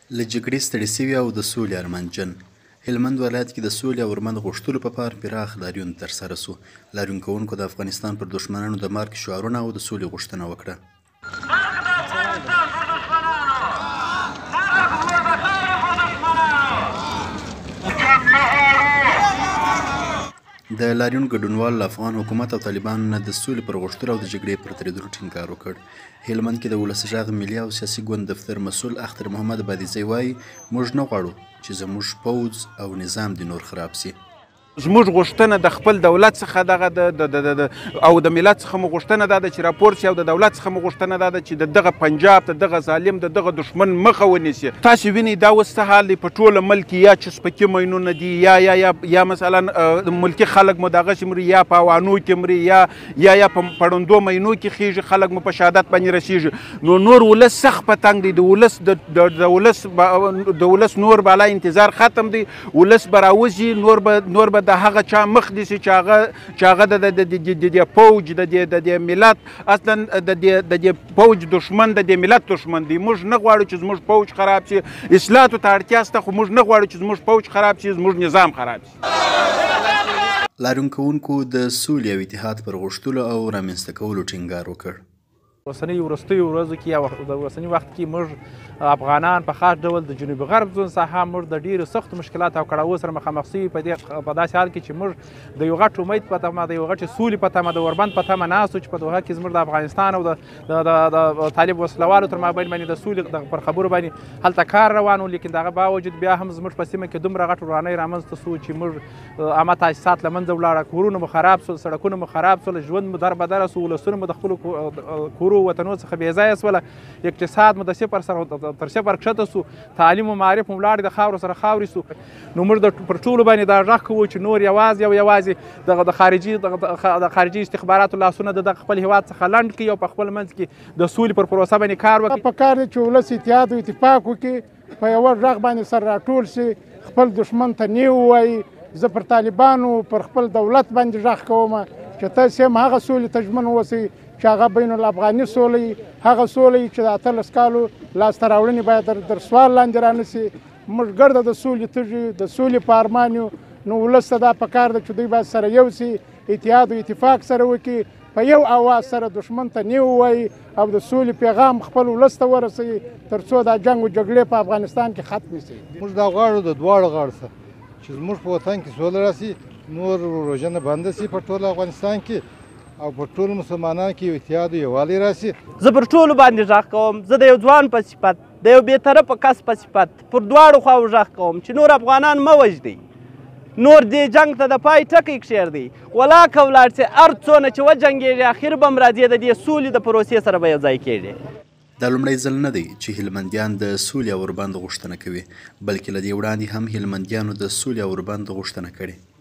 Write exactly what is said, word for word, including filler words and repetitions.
له جګړې ستړي سوي او د سولې ارمانجن هلمند ولایت کې د سولې او ورمند غوښتلو په پار پراخ لاریون ترسره سو. لاریون کوونکو د افغانستان پر دښمنانو د مارک شعارونه او د سولې غوښتنه وکړه. د لاریون ګډونوال له افغان حکومت او طالبانو نه د سولې پر غوښتلو او د جګړې پر تریدلو ټینګار وکړ. هلمند کې د ولس غږ ملي او سیاسي ګوند دفتر مسؤل اختر محمد بادیزی وایي موږ نه غواړو چې زموږ پوځ او نظام دې نور خراب سي. زموږ غوښتنه د خپل دولت څخه دغه د او د ملت څخه مو غوښتنه دا ده چې راپور شي او د دولت څخه مو غوښتنه دا ده چې د دغه پنجاب د دغه ظالم د دغه دښمن مخه ونیسي. تاسو وینئ دا اوس څه حال دی په ټوله ملک یا چې سپکي ماینونه دي یا یا یا یا مثلا ملکي خلک مو دغسې مري یا په اوانو کې مري یا یا یا په پړندو ماینو کې خیږي خلک مو په شهادت باندې رسیږي. نو نور ولس سخت په تنګ دی. د ولس د ولس د ولس نور بالا انتظار ختم دی. ولس به راوځي نور به نور به د هغه چا مخ نیسي چې هغه چې هغه د دې پوج د دې ملت اصلا د دې پوج دښمن د دې ملت دښمن دی. موږ نه غواړو چې زموږ پوج خراب شي. اصلاحاتو ته اړتیا شته خو موږ نه غواړو چې زموږ پوج خراب شي زموږ نظام خراب شي. لاریون کوونکو د سولې او اتحاد پر غوښتلو او رامنځته کولو ټینګار وکړ. اوسنۍ وروستیو ورځو کې یا د اوسني وخت کې موږ افغانان په خاص ډول د جنوبي غرب زون ساحه موږ د ډېرو سختو مشکلاتو او کړاوو سره مخامخ سوي په دې په داسې حال کې چې موږ د یو غټ امید په تمه د یو غټې سولې په تمه د وربند په تمه ناست وو چې په دغه کې زموږ د افغانستان او د طالب وسلوالو تر مابین باندې د سولې پر خبرو باندې هلته کار روان و. لیکن دغه باوجود بیا هم زموږ په سیمه کې دومره غټ ورانۍ رامنځته سو چې موږ عامه تاسیسات له منځه ولاړه. کورونه مو خراب سول سړکونه مو خراب سول ژوند مو در بدره سو ولسونه مو د خپلو کورو وطنو څخه بې ځایه سوله. اقتصاد مو د صفر سره تر صفر کښته سو. تعلیم و معرف مو ولاړې د خاورو سره خاورې سو. نو موږ د پر ټولو باندې دا غږ کوو چې نور یوازې او یوازې دغه د خارجي د خارجي استخباراتو لاسونه د دغه خپل هېواد څخه لنډ کړي او په خپل منځ کې د سولې پر پروسه باندې کار وکړي. پکار دی چې ولس اتحاد او اتفاق وکړي په یوه غږ باندې سره راټول شي خپل دښمن ته نه ووایي. زه پر طالبانو پر خپل دولت باندې غږ کوم چې تاسې هم هغه سولې ته ژمن اوسئ چې هغه بین الافغاني سوله وي. هغه سوله وي چې د اتلس کالو لاسته راوړنې باید در سوال لاندې رانیسي. موږ ګرده د سولې تږي د سولې په ارمان یو. نو ولس ته دا پکار ده چې دوی باید سره یو سي اتحاد او اتفاق سره وکړي په یو اواز سره دښمن ته نه ووایي او د سولې پیغام خپل ولس ته ورسوي تر څو دا جنګ او جګړې په افغانستان کې ختم شي. موږ دا غواړو د دواړو غاړو څخه چې زموږ په وطن کې سوله راسي نور روژنه بنده سي په ټول افغانستان کې او په ټولو مسلمانانو کې یو اتحاد او یووالی راسي. زه پر ټولو باندې غږ کوم. زه د یو ځوان په صفت د یو بېطرفه کس په صفت پر دواړو خواو غږ کوم چې نور افغانان مه وژنئ. نور دې جنګ ته د پای ټکی کښېږدئ. ولاکه ولاړ سي هر څونه چې وجنګېږي اخر به هم راځي د دې سولې د پروسې سره به یو ځای کېږي. دا لومړی ځل نه دی چې هلمندیان د سولې او وربند غوښتنه کوي بلکې له دې وړاندې هم هلمندیانو د سولې او وربند غوښتنه کړې.